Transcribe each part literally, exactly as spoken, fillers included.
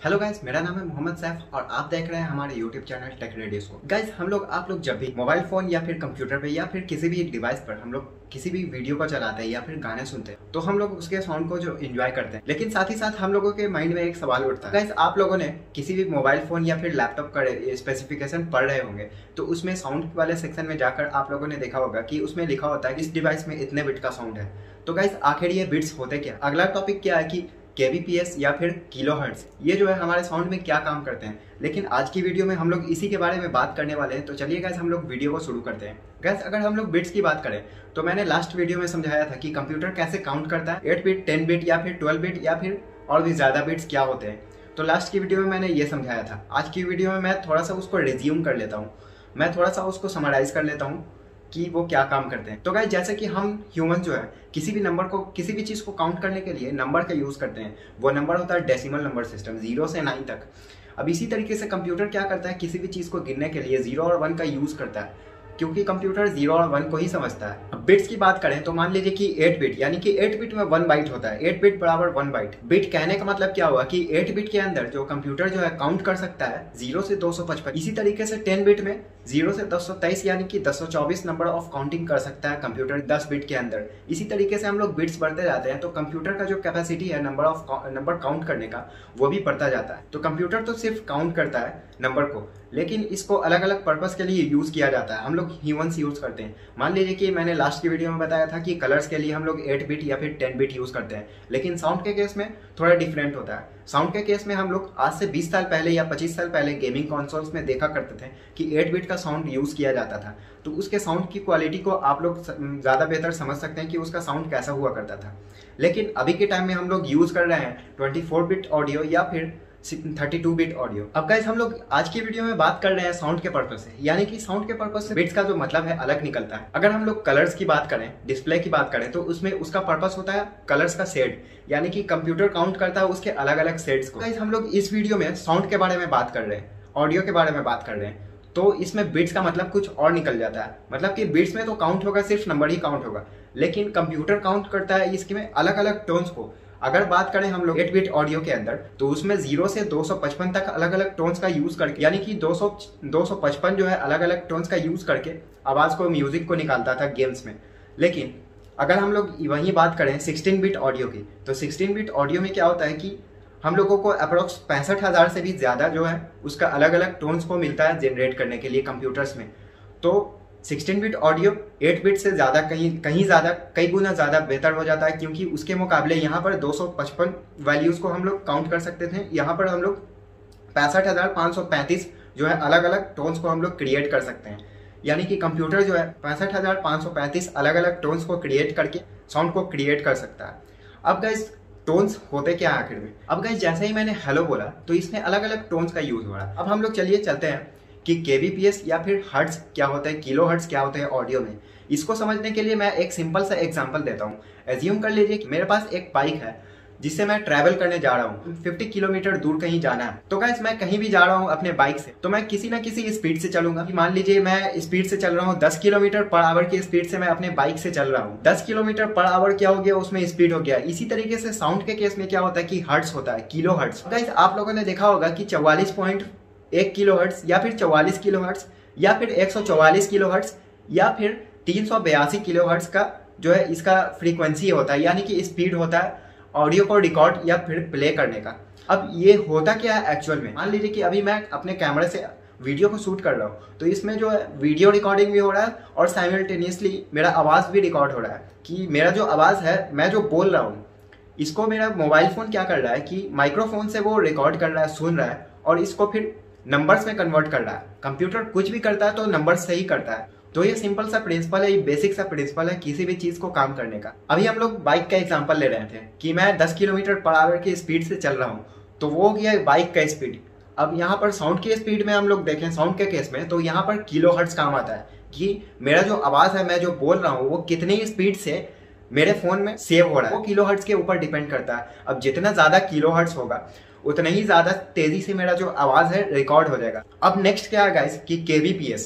Hello guys, मेरा नाम है मोहम्मद सैफ और आप देख रहे हैं हमारे YouTube channel tech radio show. Guys, हम लोग आप लोग जब भी मोबाइल फोन या फिर कंप्यूटर पे या फिर किसी भी डिवाइस पर हम लोग किसी भी वीडियो को चलाते हैं या फिर गाने सुनते हैं तो हम लोग उसके साउंड को जो एंजॉय करते हैं, लेकिन साथ ही साथ हम लोगों के माइंड में एक सवाल उठता है। गाइस, आप लोगों ने किसी भी मोबाइल फोन या फिर लैपटॉप का स्पेसिफिकेशन पढ़ रहे होंगे तो उसमें साउंड वाले सेक्शन में जाकर आप लोगों ने देखा होगा कि उसमें लिखा होता है कि इस डिवाइस में इतने बिट का साउंड है। तो गाइस, आखिर ये बिट्स होते क्या? अगला टॉपिक क्या है कि केबीपीएस या फिर किलोहर्ट्ज, ये जो है हमारे साउंड में क्या काम करते हैं। लेकिन आज की वीडियो में हम लोग इसी के बारे में बात करने वाले हैं। तो चलिए गाइस, हम लोग वीडियो को शुरू करते हैं। गाइस, अगर हम लोग बिट्स की बात करें तो मैंने लास्ट वीडियो में समझाया था कि कंप्यूटर कैसे काउंट करता है, एट बिट, टेन बिट या फिर ट्वेल्व बिट या फिर और भी ज्यादा बिट्स क्या होते हैं। तो लास्ट की वीडियो में मैंने ये समझाया था। आज की वीडियो में मैं थोड़ा सा उसको रिज्यूम कर लेता हूँ, मैं थोड़ा सा उसको समराइज कर लेता हूँ कि वो क्या काम करते हैं। तो गाइस, जैसे कि हम ह्यूमन जो है किसी भी नंबर को, किसी भी चीज को काउंट करने के लिए नंबर का यूज करते हैं। वो नंबर होता है डेसिमल नंबर सिस्टम, जीरो से नाइन तक। अब इसी तरीके से कंप्यूटर क्या करता है, किसी भी चीज को गिनने के लिए जीरो और वन का यूज करता है, क्योंकि कंप्यूटर जीरो और वन को ही समझता है। अब बिट्स की बात करें तो मान लीजिए कि एट बिट, यानी कि एट बिट में वन बाइट होता है। एट बिट बराबर वन बाइट। बिट कहने का मतलब क्या हुआ कि एट बिट के अंदर जो कंप्यूटर जो है काउंट कर सकता है जीरो से दो सौ पचपन। इसी तरीके से टेन बिट में जीरो से दस सौ तेईस यानी कि दस सौ चौबीस नंबर ऑफ काउंटिंग कर सकता है कंप्यूटर दस बिट के अंदर। इसी तरीके से हम लोग बिट्स बढ़ते जाते हैं तो कंप्यूटर का जो कैपेसिटी है नंबर ऑफ नंबर काउंट करने का, वो भी बढ़ता जाता है। तो कंप्यूटर तो सिर्फ काउंट करता है नंबर को, लेकिन इसको अलग अलग पर्पस के लिए यूज किया जाता है। हम लोग ह्यूमंस यूज करते हैं। मान लीजिए कि मैंने लास्ट की वीडियो में बताया था कि कलर्स के लिए हम लोग एट बिट या फिर टेन बिट यूज करते हैं, लेकिन साउंड के केस में थोड़ा डिफरेंट होता है। साउंड के केस में हम लोग आज से बीस साल पहले या पच्चीस साल पहले गेमिंग कंसोल्स में देखा करते थे कि एट बिट का साउंड यूज किया जाता था। तो उसके साउंड की क्वालिटी को आप लोग ज्यादा बेहतर समझ सकते हैं कि उसका साउंड कैसा हुआ करता था। लेकिन अभी के टाइम में हम लोग यूज कर रहे हैं ट्वेंटी फोर बिट ऑडियो या फिर थर्टी टू बिट ऑडियो। अब गाइस, हम लोग आज की वीडियो में बात कर रहे हैं साउंड के पर्पस से, यानी कि साउंड के पर्पस से बिट्स का जो मतलब है अलग निकलता है। अगर हम लोग कलर्स की बात करें, डिस्प्ले की बात करें तो उसमें उसका पर्पस होता है कलर्स का शेड, यानी कि कंप्यूटर काउंट करता है उसके अलग अलग शेड्स को। गाइस, हम लोग इस वीडियो में साउंड के बारे में बात कर रहे हैं, ऑडियो के बारे में बात कर रहे हैं, तो इसमें बिट्स का मतलब कुछ और निकल जाता है। मतलब कि बिट्स में तो काउंट होगा, सिर्फ नंबर ही काउंट होगा, लेकिन कंप्यूटर काउंट करता है इसमें अलग अलग टोन्स को। अगर बात करें हम लोग एट बिट ऑडियो के अंदर तो उसमें जीरो से दो सौ पचपन तक अलग अलग टोन्स का यूज करके, यानी कि दो सौ दो सौ पचपन जो है अलग अलग टोन्स का यूज करके आवाज को, म्यूजिक को निकालता था गेम्स में। लेकिन अगर हम लोग वही बात करें सिक्सटीन बिट ऑडियो की, तो सिक्सटीन बिट ऑडियो में क्या होता है कि हम लोगों को अप्रोक्स पैंसठ हजार से भी ज्यादा जो है उसका अलग अलग टोन्स को मिलता है जनरेट करने के लिए कंप्यूटर्स में। तो sixteen bit audio eight bit से ज्यादा कहीं कहीं ज्यादा कई गुना ज्यादा बेहतर हो जाता है, क्योंकि उसके मुकाबले यहाँ पर दो सौ पचपन वैल्यूज को हम लोग काउंट कर सकते थे। यहाँ पर हम लोग पैंसठ हजार पाँच सौ पैंतीस जो है अलग अलग टोन्स को हम लोग क्रिएट कर सकते हैं। यानी कि कंप्यूटर जो है पैंसठ हजार पाँच सौ पैंतीस अलग अलग टोन्स को क्रिएट करके साउंड को क्रिएट कर सकता है। अब गाइस, टोन्स होते क्या है आखिर में? अब गाइस, जैसे ही मैंने हेलो बोला तो इसमें अलग अलग टोन्स का यूज हो रहा है। अब हम लोग चलिए चलते हैं कि केबीपीएस या फिर हर्ट्ज क्या होता है, किलो हर्ट्ज क्या होते हैं ऑडियो में। इसको समझने के लिए मैं एक सिंपल सा एग्जांपल देता हूँ। एज्यूम कर लीजिए कि मेरे पास एक बाइक है जिससे मैं ट्रैवल करने जा रहा हूँ, पचास किलोमीटर दूर कहीं जाना है। तो गाइस, मैं कहीं भी जा रहा हूँ अपने बाइक से तो मैं किसी ना किसी स्पीड से चलूंगा। मान लीजिए मैं स्पीड से चल रहा हूँ दस किलोमीटर पर आवर की स्पीड से मैं अपने बाइक से चल रहा हूँ। दस किलोमीटर पर आवर क्या हो गया, उसमें स्पीड हो गया। इसी तरीके से साउंड के केस में क्या होता है कि हर्ट्ज होता है, किलो हर्ट्ज। गाइस, आप लोगों ने देखा होगा कि चौवालीस पॉइंट एक किलो हर्ट्ज या फिर चौवालीस किलो हर्ट्ज या फिर एक सौ चौवालीस किलो हर्ट्ज या फिर तीन सौ बयासी किलो हर्ट्ज का जो है इसका फ्रीक्वेंसी होता है, यानी कि स्पीड होता है ऑडियो को रिकॉर्ड या फिर प्ले करने का। अब ये होता क्या है एक्चुअल में? मान लीजिए कि अभी मैं अपने कैमरे से वीडियो को शूट कर रहा हूँ तो इसमें जो है वीडियो रिकॉर्डिंग भी हो रहा है और साइमल्टेनियसली मेरा आवाज भी रिकॉर्ड हो रहा है कि मेरा जो आवाज है, मैं जो बोल रहा हूँ, इसको मेरा मोबाइल फोन क्या कर रहा है कि माइक्रोफोन से वो रिकॉर्ड कर रहा है, सुन रहा है और इसको फिर नंबर्स में कन्वर्ट कर रहा है। कंप्यूटर कुछ भी करता है तो नंबर्स से ही करता है। तो ये सिंपल सा प्रिंसिपल है, ये बेसिक सा प्रिंसिपल है किसी भी चीज को काम करने का। अभी हम लोग बाइक का एग्जांपल ले रहे थे कि मैं दस किलोमीटर पर आवर की स्पीड से चल रहा हूँ, तो वो हो गया बाइक का स्पीड। अब यहाँ पर साउंड की स्पीड में हम लोग देखें, साउंड के केस में तो यहाँ पर किलो हर्ट्ज काम आता है कि मेरा जो आवाज है, मैं जो बोल रहा हूँ, वो कितनी स्पीड से मेरे फोन में सेव हो रहा है, वो किलो हर्ट्ज के ऊपर डिपेंड करता है। अब जितना ज्यादा किलो हर्ट्ज होगा उतना ही ज्यादा तेजी से मेरा जो आवाज है रिकॉर्ड हो जाएगा। अब नेक्स्ट क्या है गाइस कि केबीपीएस,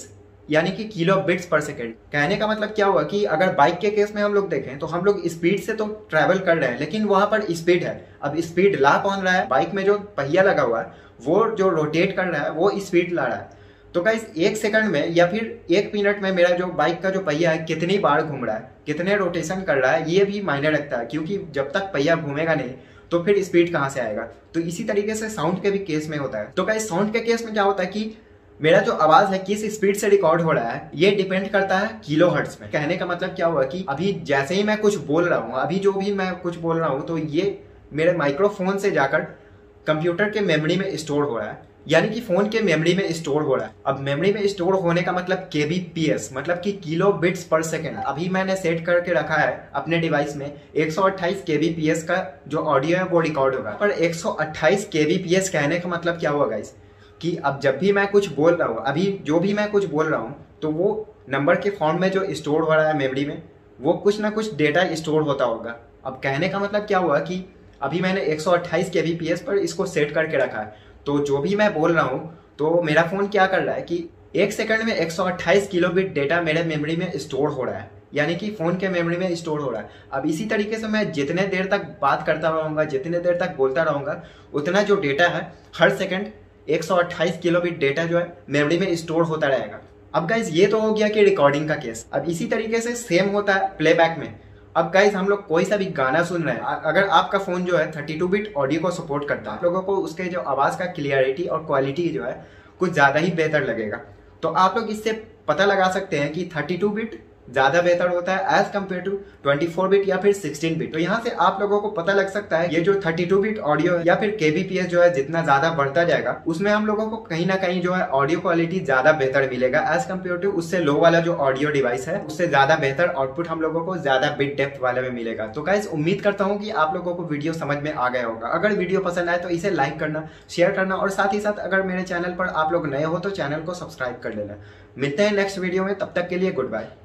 यानी कि किलो बिट्स पर सेकेंड। कहने का मतलब क्या हुआ कि अगर बाइक के केस में हम लोग देखें तो हम लोग स्पीड से तो ट्रैवल कर रहे हैं, लेकिन वहां पर स्पीड है। अब स्पीड ला कौन रहा है? बाइक में जो पहिया लगा हुआ है वो जो रोटेट कर रहा है वो स्पीड ला रहा है। तो गाइस एक सेकंड में या फिर एक मिनट में मेरा जो बाइक का जो पहिया है कितनी बार घूम रहा है, कितने रोटेशन कर रहा है, ये भी मायने रखता है, क्योंकि जब तक पहिया घूमेगा नहीं तो फिर स्पीड कहाँ से आएगा। तो इसी तरीके से साउंड के भी केस में होता है। तो गाइस साउंड के केस में क्या होता है कि मेरा जो आवाज है किस स्पीड से रिकॉर्ड हो रहा है ये डिपेंड करता है किलो हर्ट्ज में। कहने का मतलब क्या हुआ कि अभी जैसे ही मैं कुछ बोल रहा हूँ, अभी जो भी मैं कुछ बोल रहा हूँ तो ये मेरे माइक्रोफोन से जाकर कंप्यूटर के मेमोरी में स्टोर हो रहा है, यानी कि फोन के मेमोरी में स्टोर हो रहा है। अब मेमोरी में स्टोर होने का मतलब केबीपीएस, मतलब कि किलो बिट्स पर सेकेंड। अभी मैंने सेट करके रखा है अपने डिवाइस में एक सौ अट्ठाईस केबीपीएस का जो ऑडियो है वो रिकॉर्ड होगा। पर एक सौ अट्ठाईस केबीपीएस कहने का मतलब क्या हुआ गाइस कि अब जब भी मैं कुछ बोल रहा हूँ, अभी जो भी मैं कुछ बोल रहा हूँ तो वो नंबर के फॉर्म में जो स्टोर हो रहा है मेमोरी में वो कुछ ना कुछ डेटा स्टोर होता होगा। अब कहने का मतलब क्या हुआ कि अभी मैंने एक सौ अट्ठाईस केबीपीएस पर इसको सेट करके रखा है, तो जो भी मैं बोल रहा हूँ तो मेरा फोन क्या कर रहा है कि एक सेकंड में एक सौ अट्ठाईस किलोबिट डेटा मेरे मेमोरी में स्टोर हो रहा है, यानी कि फोन के मेमोरी में स्टोर हो रहा है। अब इसी तरीके से मैं जितने देर तक बात करता रहूंगा, जितने देर तक बोलता रहूंगा, उतना जो डेटा है हर सेकंड एक सौ अट्ठाईस किलोबिट डेटा जो है मेमोरी में स्टोर होता रहेगा। अब गाइज ये तो हो गया कि रिकॉर्डिंग का केस। अब इसी तरीके से सेम होता है प्लेबैक में। अब गाइज हम लोग कोई सा भी गाना सुन रहे हैं, अगर आपका फोन जो है थर्टी टू बिट ऑडियो को सपोर्ट करता है, आप लोगों को उसके जो आवाज का क्लियरिटी और क्वालिटी जो है कुछ ज्यादा ही बेहतर लगेगा। तो आप लोग इससे पता लगा सकते हैं कि थर्टी टू बिट ज्यादा बेहतर होता है as compare to twenty four bit या फिर सिक्सटीन बिट। तो यहाँ से आप लोगों को पता लग सकता है ये जो थर्टी टू बिट ऑडियो या फिर केबीपीएस जो है जितना ज्यादा बढ़ता जाएगा उसमें हम लोगों को कहीं ना कहीं जो है ऑडियो क्वालिटी ज्यादा बेहतर मिलेगा एज कम्पेयर टू उससे लो वाला जो ऑडियो डिवाइस है, उससे ज्यादा बेहतर आउटपुट हम लोगों को ज्यादा बिट डेप्थ वाले में मिलेगा। तो गाइस उम्मीद करता हूँ कि आप लोगों को वीडियो समझ में आ गया होगा। अगर वीडियो पसंद आए तो इसे लाइक करना, शेयर करना और साथ ही साथ अगर मेरे चैनल पर आप लोग नए हो तो चैनल को सब्सक्राइब कर लेना। मिलते हैं नेक्स्ट वीडियो में, तब तक के लिए गुड बाय।